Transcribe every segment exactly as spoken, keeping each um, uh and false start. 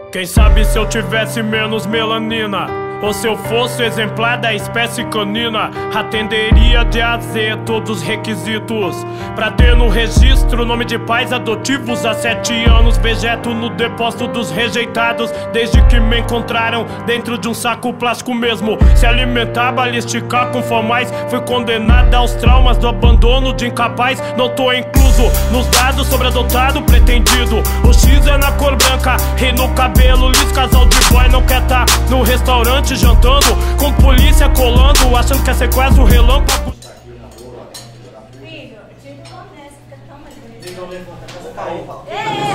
Quem sabe se eu tivesse menos melanina, ou se eu fosse exemplar da espécie canina, atenderia de A a Z todos os requisitos pra ter no registro nome de pais adotivos. Há sete anos vegeto no depósito dos rejeitados, desde que me encontraram dentro de um saco plástico mesmo. Se alimentar, balisticar com formais, fui condenada aos traumas do abandono de incapaz. Não tô incluso nos dados sobre adotado pretendido. O X é na cor branca e no cabelo liso. Casal de boy não quer tá no restaurante jantando, com polícia colando, achando que é sequestro relâmpago. Filho, tipo, começa, fica tão mais bonito. Ei, ei, ei,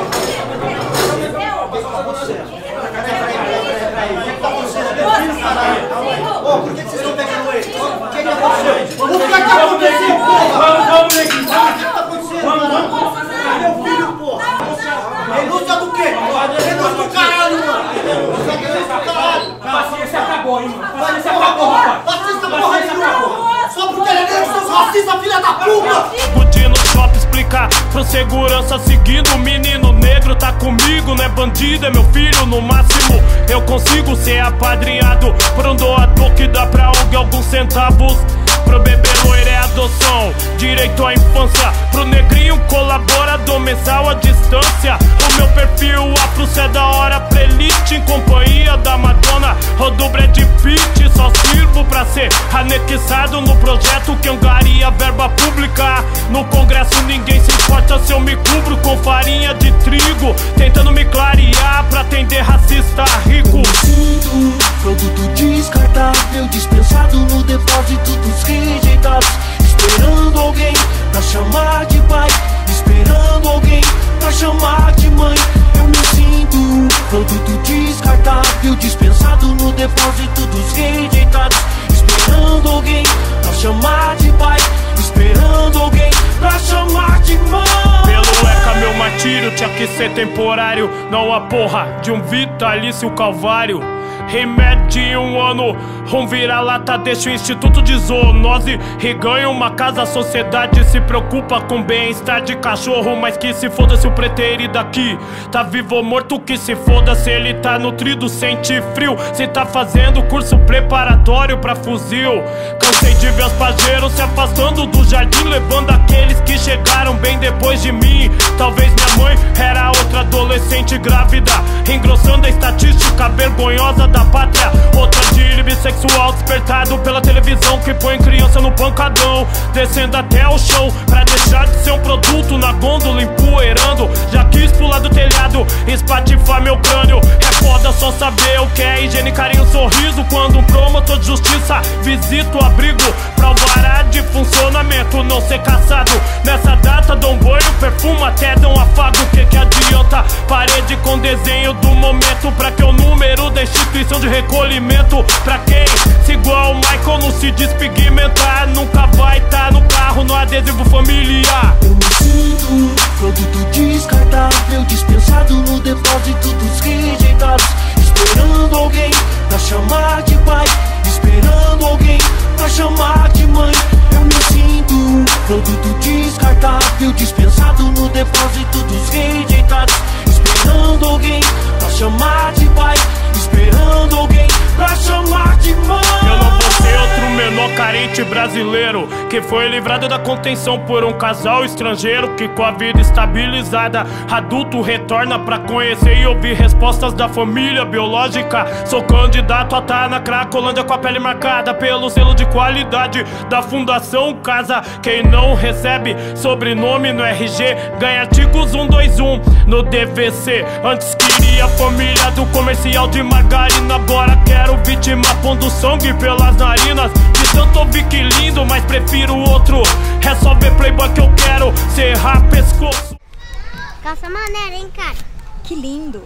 por que vocês estão pegando ele? O que que aconteceu? O que que aconteceu, porra? Vamos, vamos, neguinho. O que que tá acontecendo? Vamos, vamos. Meu filho, porra. Denúncia do quê? Denúncia do caralho, mano. Denúncia do caralho. Paciência acabou, hein, mano. Paciência acabou, rapaz. Paciência porra nenhuma. Só porque ele é negro, seus racistas, filha da puta. Pude no shopping explicar pro segurança seguindo. O menino negro tá comigo, não é bandido, é meu filho. No máximo eu consigo ser apadrinhado por um doador que dá pra alguém alguns centavos. Pro bebê loiro é adoção, direito à infância. Pro negrinho colaborador mensal à distância. O meu perfil afro cê é da hora pra elite, em companhia da Madonna ou do Brad Pitt. Só sirvo pra ser anexado no projeto que angaria verba pública. No congresso ninguém se importa se eu me cubro com farinha de trigo, tentando me clarear pra atender racista rico. Sinto produto descartável, dispensado no depósito dos rejeitados. Esperando alguém pra chamar de pai, esperando alguém pra chamar de mãe. Eu me sinto produto descartável, dispensado no depósito dos rejeitados. Esperando alguém pra chamar de pai, esperando alguém pra chamar de mãe. Pelo ECA meu martírio tinha que ser temporário, não a porra de um vitalício calvário. Remédio de um ano, um vira-lata deixa o instituto de zoonose e ganha uma casa. A sociedade se preocupa com bem-estar de cachorro, mas que se foda se o preteiro daqui tá vivo ou morto, que se foda se ele tá nutrido, sente frio, se tá fazendo curso preparatório pra fuzil. Cansei de ver os pajeiros se afastando do jardim, levando aqueles que chegaram bem depois de mim. Talvez minha mãe era outra adolescente grávida, engrossando a estatística vergonhosa da pátria. Outra de bissexual despertado pela televisão, que põe criança no pancadão, descendo até o chão pra deixar de ser um produto na gôndola empoeirando. Já quis pular do telhado, espatifar meu crânio. É foda só saber o que é higiene, carinho, sorriso quando um promotor de justiça visita o abrigo pra alvará de funcionamento não ser caçado. Nessa data dou um banho, perfumo, até dou um afago. O que que adianta? Parede com desenho do momento, pra que o número da instituição de recolhimento. Pra quem, se igual o Michael não se despigmentar, nunca vai tá no carro no adesivo familiar. Eu me sinto produto descartável, dispensado no depósito dos rejeitados. Esperando alguém pra chamar de pai, esperando alguém pra chamar de mãe. Eu me sinto produto descartável, dispensado no depósito dos rejeitados. Esperando alguém pra chamar de pai, esperando alguém pra chamar de mãe. Eu não vou ser outro menor carente brasileiro que foi livrado da contenção por um casal estrangeiro, que com a vida estabilizada adulto retorna pra conhecer e ouvir respostas da família biológica. Sou candidato a estar na Cracolândia com a pele marcada pelo selo de qualidade da Fundação Casa. Quem não recebe sobrenome no R G ganha artigos um dois um no D V C. Antes queria a família do comercial de margarina, agora quero vítima pondo sangue pelas narinas. De tanto ouvir que lindo, mas prefiro outro. É só ver playboy que eu quero serrar pescoço. Calça maneira, hein, cara? Que lindo.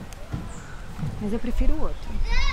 Mas eu prefiro o outro.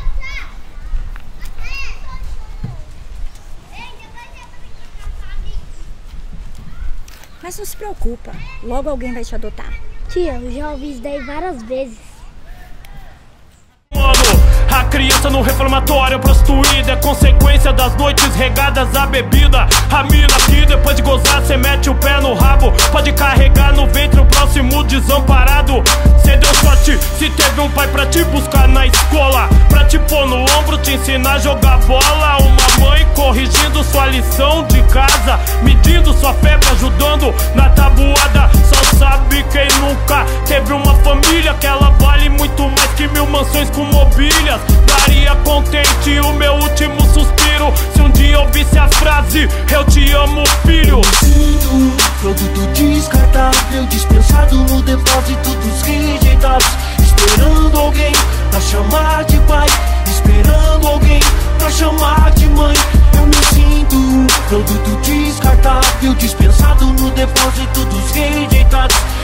Mas não se preocupa, logo alguém vai te adotar. Tia, eu já ouvi isso daí várias vezes. Mano, a criança no reformatório prostituída é consequência das noites regadas à bebida. A mina que depois de gozar cê mete o pé no rabo, pode carregar no ventre o próximo desamparado. Cê deu sorte se teve um pai pra te buscar na escola, pra te pôr no ombro, te ensinar a jogar bola. Uma mãe corrigindo sua lição de casa, medindo sua febre, ajudando na tabuada. Só sabe quem nunca teve uma família, que ela vale muito mais que mil mansões com mobílias. Daria contente o meu último suspiro se um dia ouvisse a frase: eu te amo, filho. Sinto produto descartável, dispensado no depósito dos rejeitados, esperando alguém pra chamar de pai, esperando alguém pra chamar de mãe. Eu me sinto um produto descartável, dispensado no depósito dos rejeitados,